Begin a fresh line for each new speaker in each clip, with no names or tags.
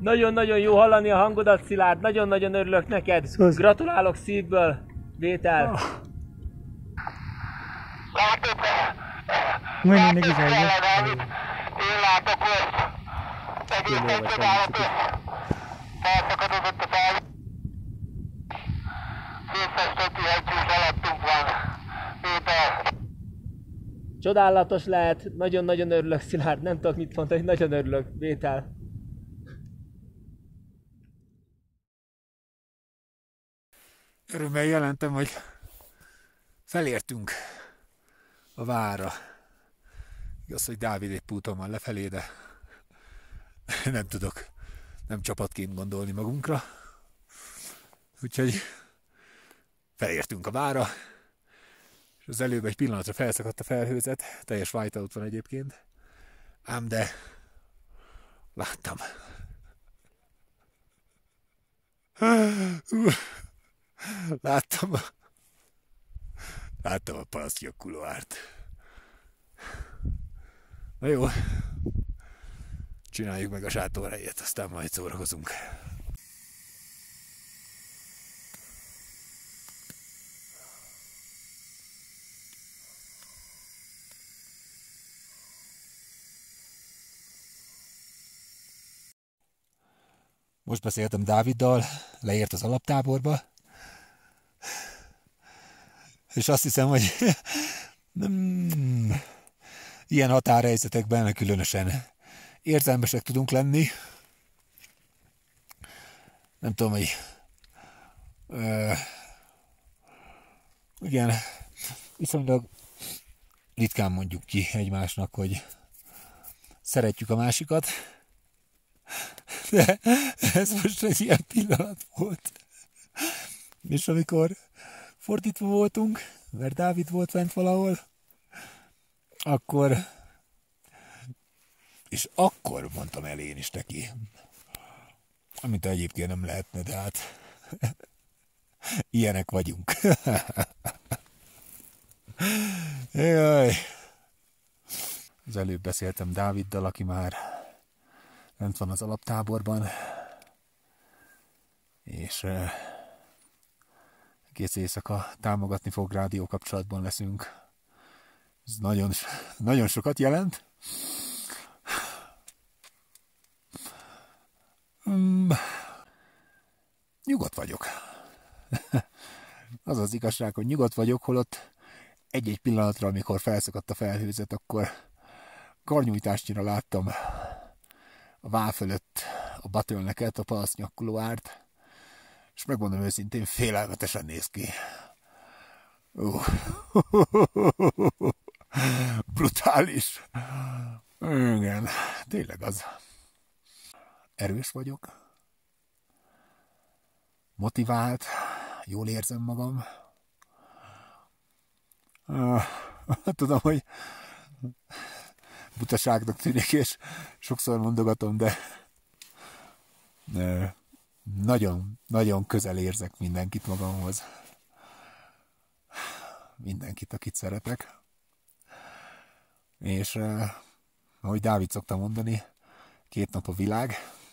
Nagyon-nagyon jó hallani a hangodat, Szilárd. Nagyon-nagyon örülök neked. Gratulálok szívből, Vétel.
Mondj neki fejbe.
Én látok ott. Egészen csodálatos. Felszakadott a fel. Szétfestett hegycsúcs alattunk van. Péter.
Csodálatos lehet. Nagyon-nagyon örülök, Szilárd. Nem tudok mit mondani. Nagyon örülök, Vétel.
Örömmel jelentem, hogy felértünk a várra. Igaz, hogy Dávid épp úton van lefelé, de nem tudok nem csapatként gondolni magunkra. Úgyhogy felértünk a várra, és az előbb egy pillanatra felszakadt a felhőzet, teljes whiteout van egyébként, ám de láttam. Láttam a parasztjog kuloárt. Na jó, csináljuk meg a sátorhelyet, aztán majd szórakozunk. Most beszéltem Dáviddal, leért az alaptáborba, és azt hiszem, hogy ilyen határhelyzetekben különösen érzelmesek tudunk lenni. Nem tudom, hogy igen, viszonylag ritkán mondjuk ki egymásnak, hogy szeretjük a másikat, de ez most egy ilyen pillanat volt. És amikor fordítva voltunk, mert Dávid volt fent valahol, akkor mondtam el én is neki, amit egyébként nem lehetne, de hát ilyenek vagyunk. Jaj. Az előbb beszéltem Dáviddal, aki már lent van az alaptáborban, és egész éjszaka támogatni fog, rádió kapcsolatban leszünk. Ez nagyon, nagyon sokat jelent. Nyugodt vagyok. Az az igazság, hogy nyugodt vagyok, holott egy-egy pillanatra, amikor felszakadt a felhőzet, akkor karnyújtásnyira láttam a vár fölött a Batölneket, a parasztnyakkuloárt, és megmondom őszintén, félelmetesen néz ki. Brutális. Igen, tényleg az. Erős vagyok. Motivált. Jól érzem magam. Tudom, hogy butaságnak tűnik, és sokszor mondogatom, de nagyon, nagyon közel érzek mindenkit magamhoz. Mindenkit, akit szeretek. És ahogy Dávid szokta mondani, 2 nap a világ.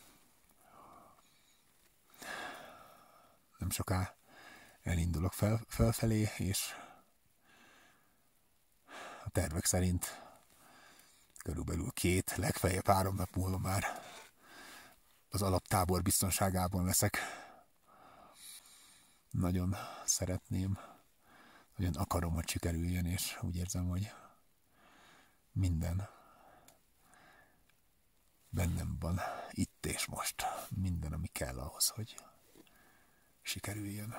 Nem soká elindulok felfelé, és a tervek szerint körülbelül 2, legfeljebb 3 nap múlva már az alaptábor biztonságában leszek. Nagyon szeretném, nagyon akarom, hogy sikerüljön, és úgy érzem, hogy minden bennem van itt és most. Minden, ami kell ahhoz, hogy sikerüljön.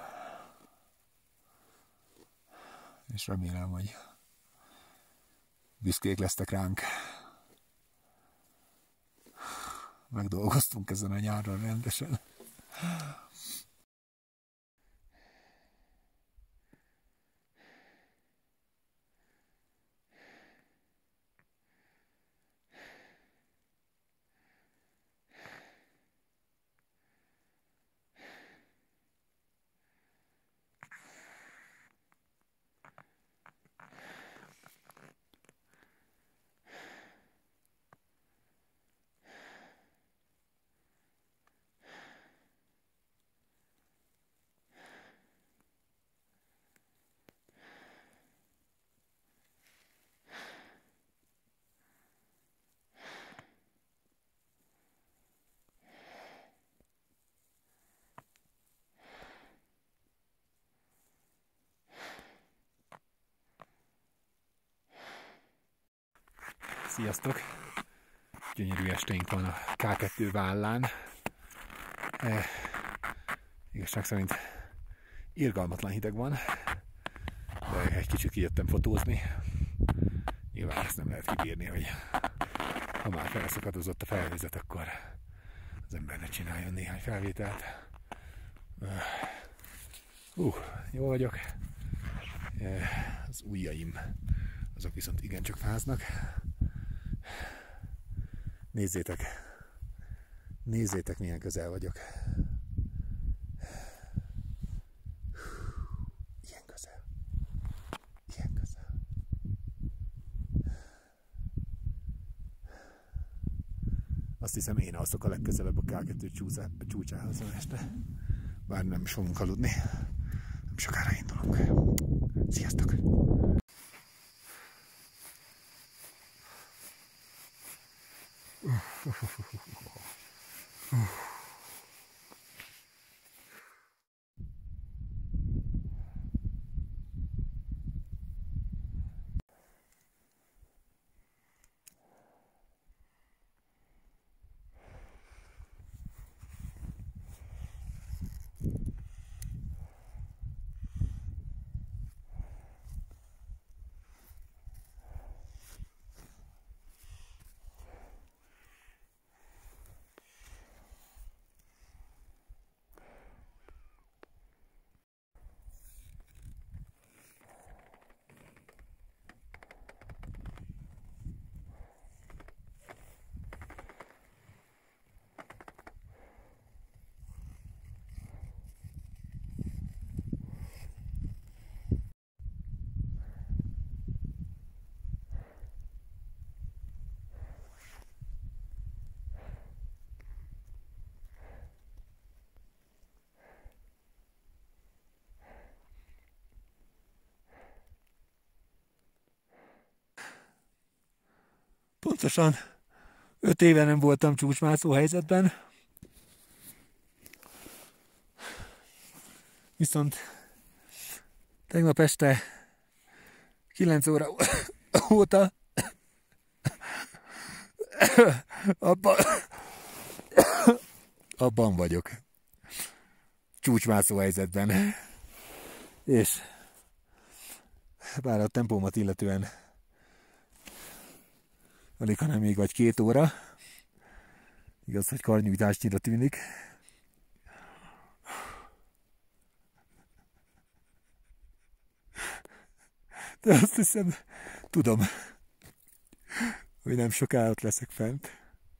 És remélem, hogy büszkék lesztek ránk. Megdolgoztunk ezen a nyáron rendesen. Sziasztok! Gyönyörű esténk van a K2 vállán. Igazság szerint irgalmatlan hideg van, de egy kicsit kijöttem fotózni. Nyilván ezt nem lehet kibírni, hogy ha már felszakadozott a felhőzet, akkor az ember ne csináljon néhány felvételt. Jól vagyok. Az ujjaim azok viszont igencsak fáznak. Nézzétek milyen közel vagyok. Ilyen közel. Azt hiszem, én alszok a legközelebb a K2 csúcsához ma este. Bár nem is fogunk aludni. Nem sokára indulunk. Sziasztok! Pontosan 5 éve nem voltam csúcsmászó helyzetben. Viszont tegnap este 9 óra óta abban vagyok. Csúcsmászó helyzetben. És bár a tempómat illetően alig, hanem még vagy 2 óra. Igaz, hogy karnyújtásnyira tűnik. De azt hiszem, tudom, hogy nem soká ott leszek fent.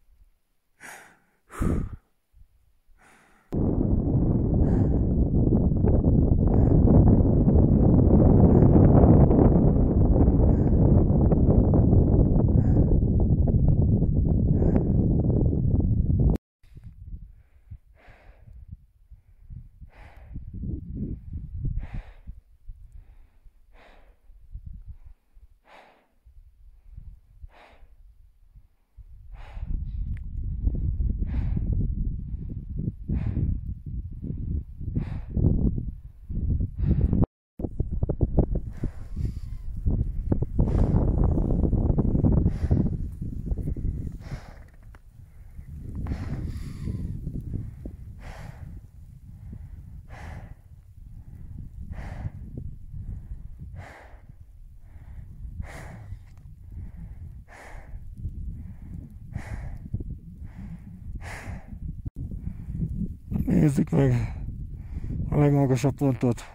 Nézzük meg a legmagasabb pontot.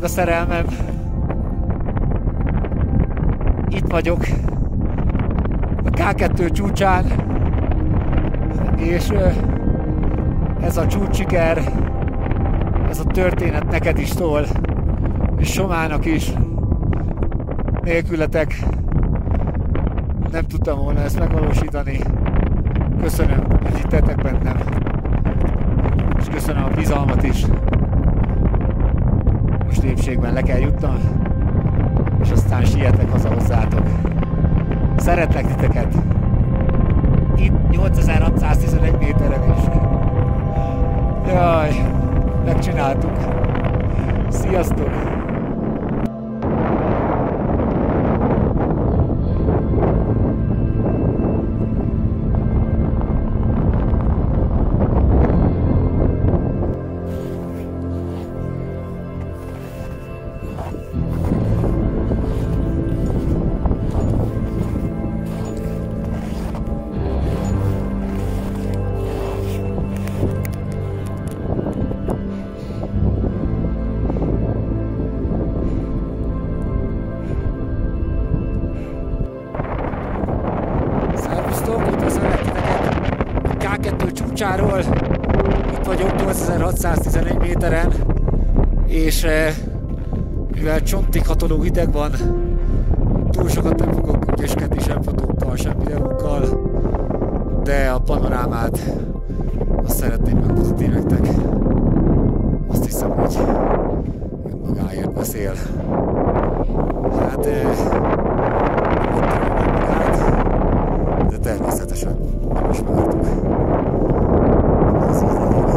a szerelmem. Itt vagyok a K2 csúcsán, és ez a csúcssiker, ez a történet neked is szól, és Somának is. Nélkületek nem tudtam volna ezt megvalósítani. Köszönöm, hogy hittetek bennem, és köszönöm a bizalmat is. Most épségben le kell jutnom, és aztán sietek haza hozzátok. Szeretlek titeket! Itt 8611 méteren is. Jaj, megcsináltuk. Sziasztok! Csúcsáról. Itt vagyok 8611 méteren, és mivel csontig hatoló hideg van, túl sokat nem fogok ügyeskedni sem fotókkal, sem videókkal, de a panorámát azt szeretném megmutatni nektek. Azt hiszem, hogy magáért beszél. Hát de természetesen nem is vártuk. Ez így legyen.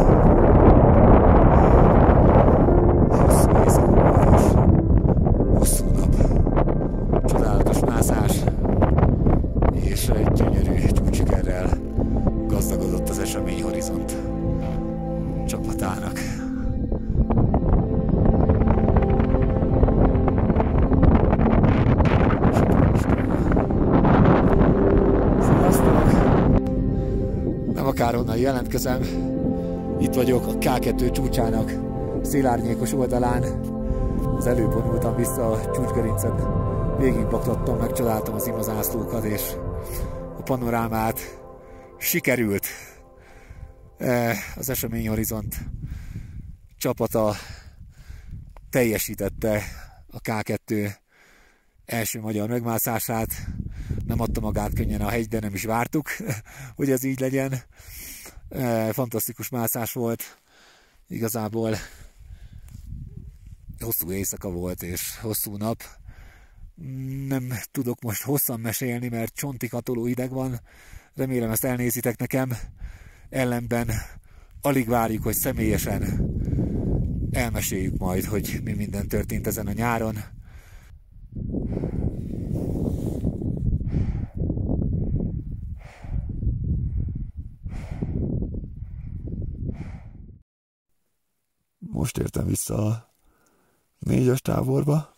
Hosszú éjszaka volt, hosszú nap, csodálatos mászás, és egy gyönyörű csúcsikerrel gazdagodott az Eseményhorizont csapatának. Akárhonnan jelentkezem, itt vagyok a K2 csúcsának szélárnyékos oldalán. Az előbb vonultam vissza a csúcsgerincen, végigbaktottam, megcsodáltam az imazászlókat és a panorámát. Sikerült! Az Eseményhorizont csapata teljesítette a K2 első magyar megmászását. Nem adta magát könnyen a hegy, de nem is vártuk, hogy ez így legyen. Fantasztikus mászás volt. Igazából hosszú éjszaka volt és hosszú nap. Nem tudok most hosszan mesélni, mert csontig hatoló hideg van. Remélem ezt elnézitek nekem. Ellenben alig várjuk, hogy személyesen elmeséljük majd, hogy mi minden történt ezen a nyáron. Most értem vissza a 4-es táborba.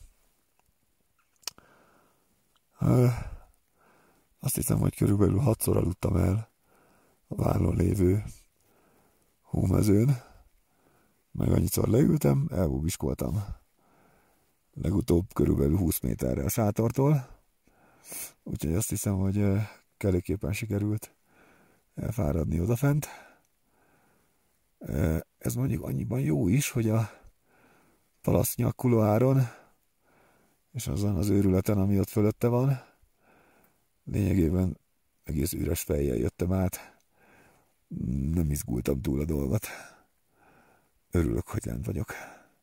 Azt hiszem, hogy körülbelül 6-szor aludtam el a vállon lévő hómezőn. Meg annyiszor leültem, elbubiskoltam. Legutóbb körülbelül 20 méterre a sátortól. Úgyhogy azt hiszem, hogy kelléképpen sikerült elfáradni odafent. Ez mondjuk annyiban jó is, hogy a Palasztnyak kuloáron és azon az őrületen, ami ott fölötte van, lényegében egész üres fejjel jöttem át. Nem izgultam túl a dolgot. Örülök, hogy lent vagyok.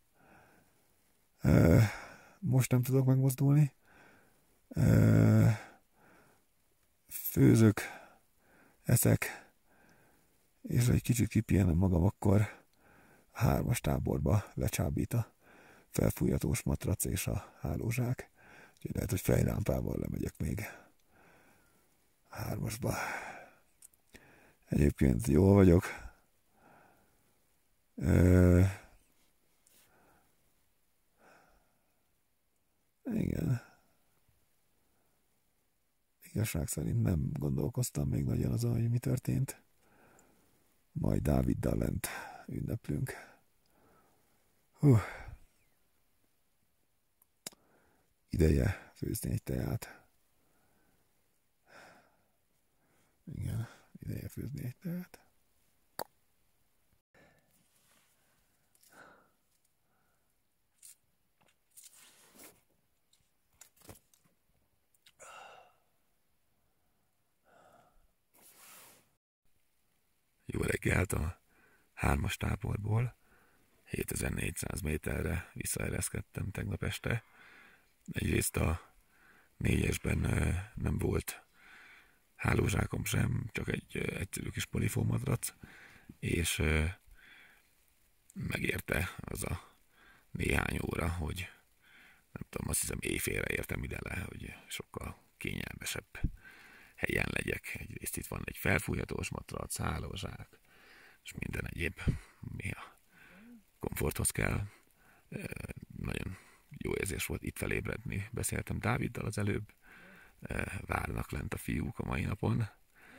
Most nem tudok megmozdulni. Főzök, eszek, és egy kicsit kipihenem magam, akkor a 3-as táborba lecsábít a felfújhatós matrac és a hálózsák. Úgyhogy lehet, hogy fejlámpával lemegyek még a 3-asba. Egyébként jól vagyok. Igen. Igazság szerint nem gondolkoztam még nagyon azon, hogy mi történt. Majd Dáviddal lent ünneplünk. ideje főzni egy teát. Igen, ideje főzni egy teát. Jó reggelt a 3-as táborból. 7400 méterre visszaereszkedtem tegnap este. Egyrészt a 4-esben nem volt hálózsákom sem, csak egy egyszerű kis polifómadrac, és megérte az a néhány óra, hogy nem tudom, azt hiszem éjfélre értem ide le, hogy sokkal kényelmesebb helyen legyek. Egyrészt itt van egy felfújhatós matrac, hálózsák, és minden egyéb, mi a komforthoz kell. Nagyon jó érzés volt itt felébredni. Beszéltem Dáviddal az előbb. Várnak lent a fiúk a mai napon.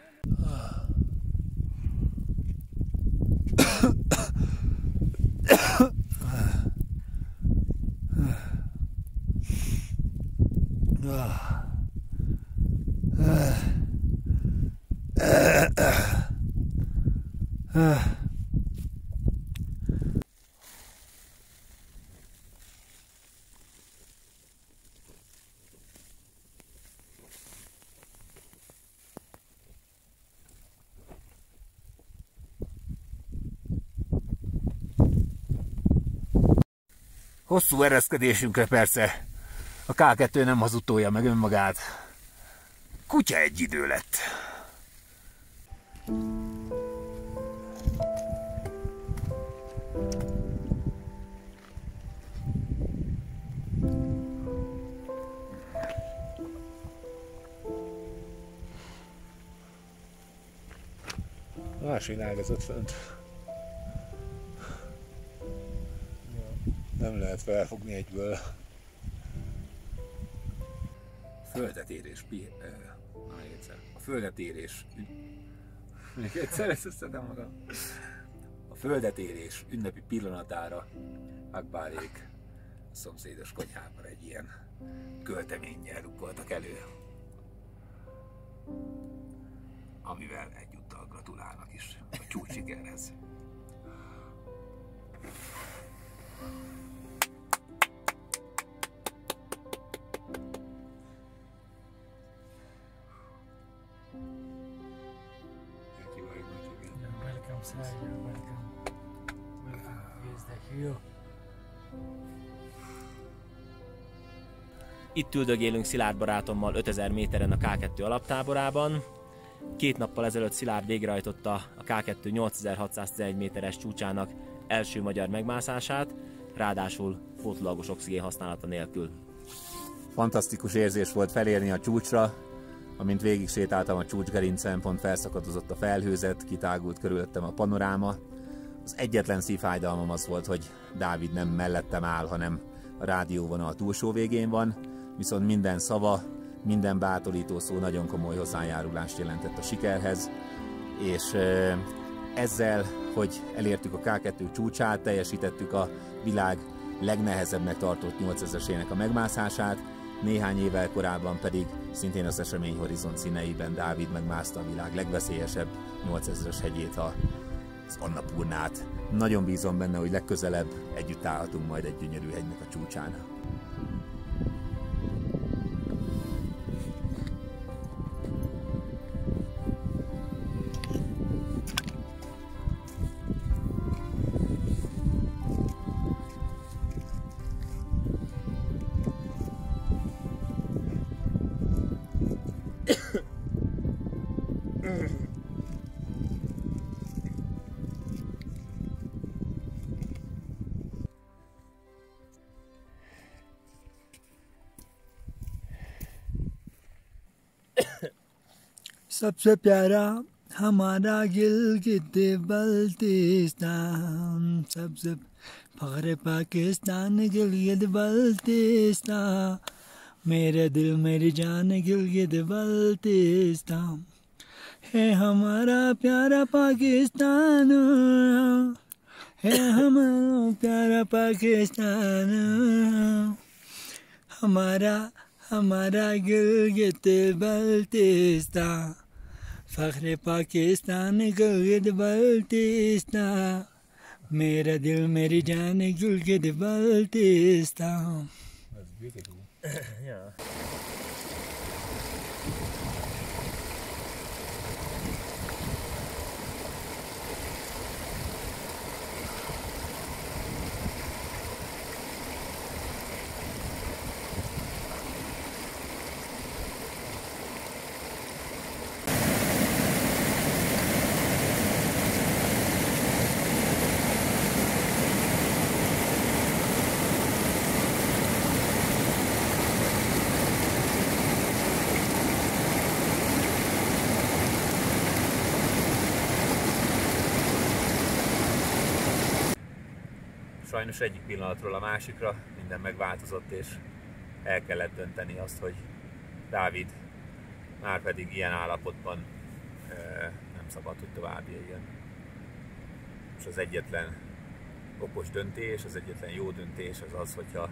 Hosszú ereszkedésünkre persze a K2 nem hazudtolja meg önmagát. Kutya egy idő lett. Másik ágazat fönt. Nem lehet felfogni egyből. Földet érés, a földet érés. Még egyszer összeszedem magam. A földet érés ünnepi pillanatára Akbárék a szomszédos konyhában egy ilyen költeménnyel rukkoltak elő, amivel egyúttal gratulálnak is a csúcssikerhez.
Welcome, sir. You're welcome. Welcome. Here's the hero.
Itt üldögélünk Szilárd barátommal 5000 méteren a K2 alaptáborában. 2 nappal ezelőtt Szilárd végrehajtotta a K2 8611 méteres csúcsának első magyar megmászását, ráadásul pótlólagos oxigén használata nélkül. Fantasztikus érzés volt felérni a csúcsra, amint végig sétáltam a csúcsgerincen, pont felszakadozott a felhőzet, kitágult körülöttem a panoráma. Az egyetlen szívfájdalmam az volt, hogy Dávid nem mellettem áll, hanem a rádióvonal túlsó végén van, viszont minden szava, minden bátorító szó nagyon komoly hozzájárulást jelentett a sikerhez, és ezzel, hogy elértük a K2 csúcsát, teljesítettük a világ legnehezebbnek tartott 8000-esének a megmászását, néhány évvel korábban pedig szintén az Esemény Horizont színeiben Dávid megmászta a világ legveszélyesebb 8000-es hegyét, az Annapurnát. Nagyon bízom benne, hogy legközelebb együtt állhatunk majd egy gyönyörű hegynek a csúcsán.
सबसे प्यारा हमारा गिलगित बल्तिस्तान, सबसे फख्र पाकिस्तान गिलगित बल्तिस्तान, मेरे दिल मेरी जान गिलगित बल्तिस्तान है हमारा प्यारा पाकिस्तान, है हमारा प्यारा पाकिस्तान,
हमारा गिलगित बल्तिस्तान फख्र पाकिस्तान गिलगित बल्तिस्तान मेरा दिल मेरी जान गिलगित Baltistan.
That's beautiful. Yeah. Sajnos egyik pillanatról a másikra minden megváltozott, és el kellett dönteni azt, hogy Dávid már pedig ilyen állapotban nem szabad, hogy tovább jöjjön. És az egyetlen okos döntés, az egyetlen jó döntés az az, hogyha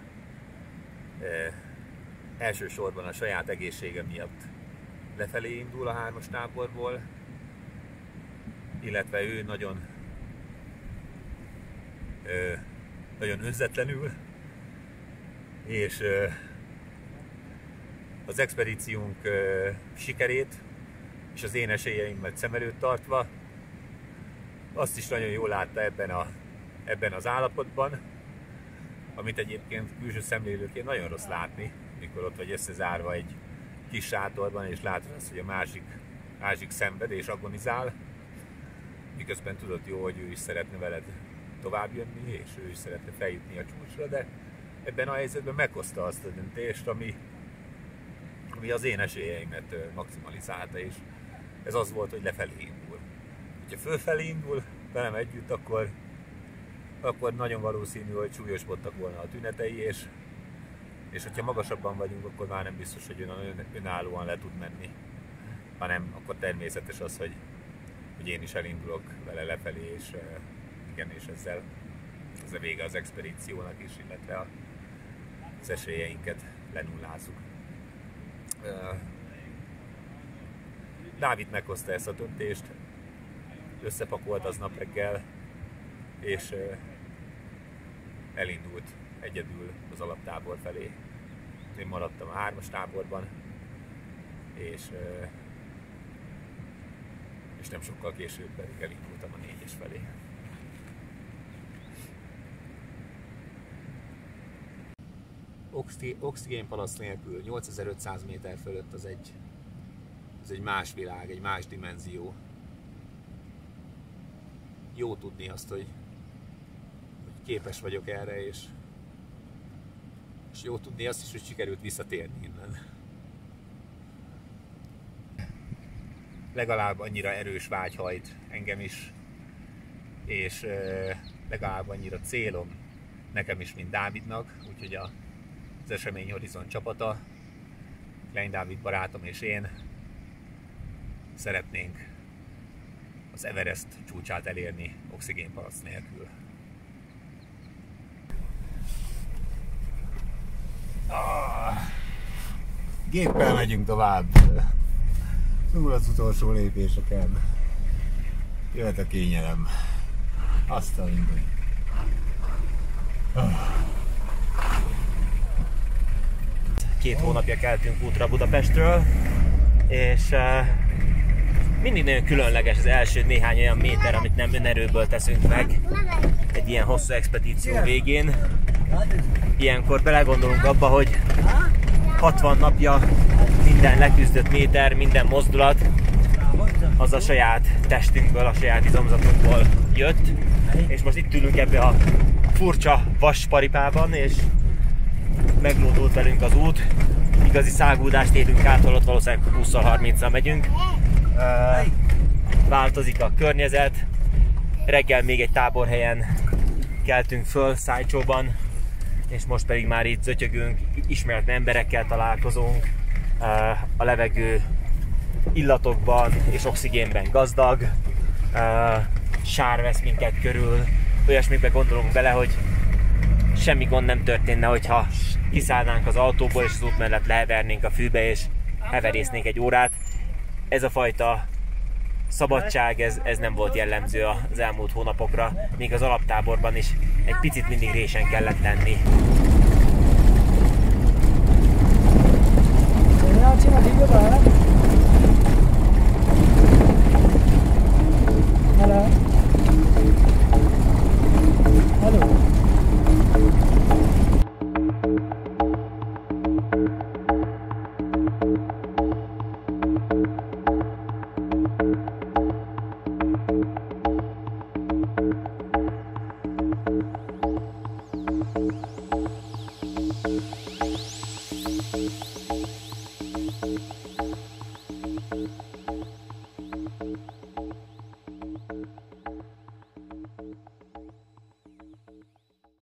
elsősorban a saját egészsége miatt lefelé indul a 3-as táborból, illetve ő nagyon önzetlenül, és az expedíciónk sikerét és az én esélyeimet szem előtt tartva azt is nagyon jól látta ebben az állapotban, amit egyébként külső szemlélőként nagyon rossz látni, mikor ott vagy összezárva egy kis sátorban, és látod azt, hogy a másik szenved és agonizál, miközben tudod jó, hogy ő is szeretne veled tovább jönni, és ő is szeretne feljutni a csúcsra, de ebben a helyzetben meghozta azt a döntést, ami az én esélyeimet maximalizálta, és ez az volt, hogy lefelé indul. Ha fölfelé indul velem együtt, akkor nagyon valószínű, hogy súlyosbodtak volna a tünetei, és hogyha magasabban vagyunk, akkor már nem biztos, hogy önállóan le tud menni, hanem akkor természetes az, hogy én is elindulok vele lefelé, és igen, és ezzel vége az expedíciónak is, illetve az esélyeinket lenullázzuk. Dávid meghozta ezt a döntést, összepakolt aznap reggel, és elindult egyedül az alaptábor felé. Én maradtam a 3-as táborban, és nem sokkal később pedig elindultam a 4-es felé. Oxigénpalasz nélkül 8500 méter fölött az egy más világ, egy más dimenzió. Jó tudni azt, hogy képes vagyok erre, és jó tudni azt is, hogy sikerült visszatérni innen. Legalább annyira erős vágy hajt engem is, és legalább annyira célom nekem is, mint Dávidnak, úgyhogy az Esemény Horizont csapata, Klein Dávid barátom és én szeretnénk az Everest csúcsát elérni oxigénpalasz nélkül. Géppel megyünk tovább. Túl az utolsó lépéseken. Jöhet a kényelem. Azt a minden. 2 hónapja keltünk útra Budapestről, és mindig nagyon különleges az első néhány olyan méter, amit nem önerőből teszünk meg egy ilyen hosszú expedíció végén. Ilyenkor belegondolunk abba, hogy 60 napja minden leküzdött méter, minden mozdulat az a saját testünkből, a saját izomzatunkból jött, és most itt ülünk ebbe a furcsa vasparipában, és meglódult velünk az út. Igazi száguldást élünk át, holott valószínűleg 20-30-al megyünk. Változik a környezet. Reggel még egy táborhelyen keltünk föl, Szájcsóban, és most pedig már itt zötyögünk, ismert emberekkel találkozunk. A levegő illatokban és oxigénben gazdag. Sár vesz minket körül. Olyasmikbe gondolunk bele, hogy semmi gond nem történne, hogyha kiszállnánk az autóból, és az út mellett lehevernénk a fűbe, és heverésznénk egy órát. Ez a fajta szabadság, ez nem volt jellemző az elmúlt hónapokra, még az alaptáborban is egy picit mindig résen kellett lenni.
Csináld, csináld, így jobbra,